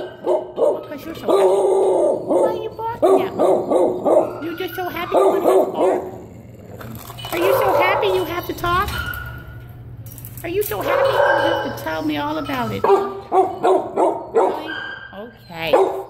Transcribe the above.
Because you're so happy. Why are you barking at me? You're just so happy you have to bark? Are you so happy you have to talk? Are you so happy you have to tell me all about it? Really? Okay.